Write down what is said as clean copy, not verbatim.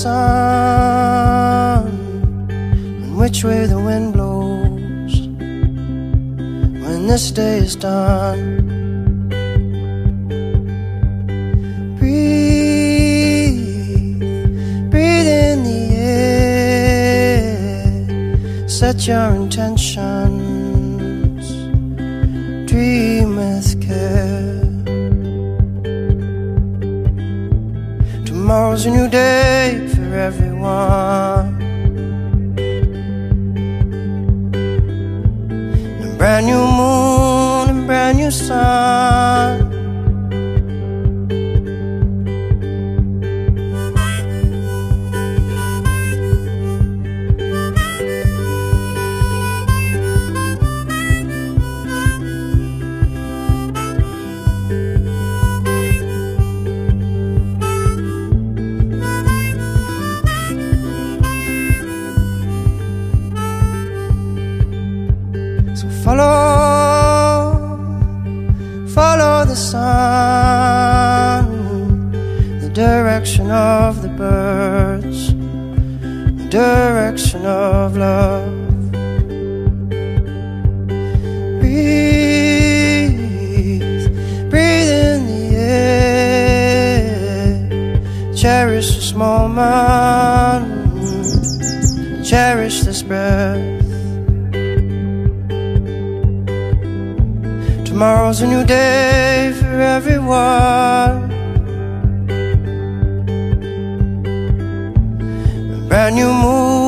sun and which way the wind blows when this day is done. Breathe in the air, set your intentions, dream with care. Tomorrow's a new day for everyone, a brand new moon and brand new sun. So follow the sun, the direction of the birds, the direction of love. Breathe in the air, cherish this moment, cherish this breath. Tomorrow's a new day for everyone, a brand new moon